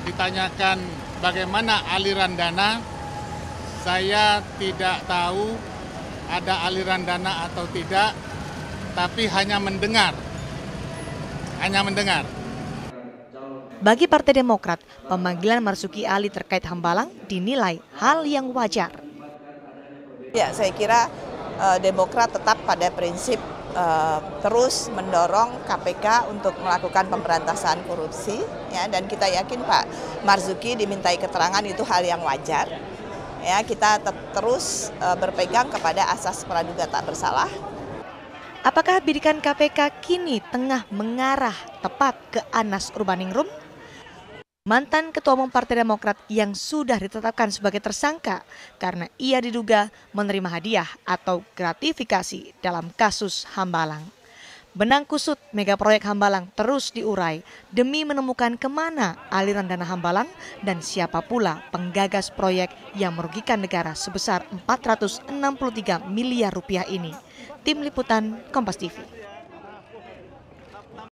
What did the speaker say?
ditanyakan bagaimana aliran dana, saya tidak tahu ada aliran dana atau tidak, tapi hanya mendengar. Bagi Partai Demokrat, pemanggilan Marzuki Ali terkait Hambalang dinilai hal yang wajar. Ya, saya kira Demokrat tetap pada prinsip terus mendorong KPK untuk melakukan pemberantasan korupsi, ya, dan kita yakin Pak Marzuki dimintai keterangan itu hal yang wajar. Ya, kita terus berpegang kepada asas praduga tak bersalah. Apakah bidikan KPK kini tengah mengarah tepat ke Anas Urbaningrum? Mantan Ketua Umum Partai Demokrat yang sudah ditetapkan sebagai tersangka karena ia diduga menerima hadiah atau gratifikasi dalam kasus Hambalang. Benang kusut mega proyek Hambalang terus diurai demi menemukan kemana aliran dana Hambalang dan siapa pula penggagas proyek yang merugikan negara sebesar 463 miliar rupiah ini. Tim Liputan Kompas TV.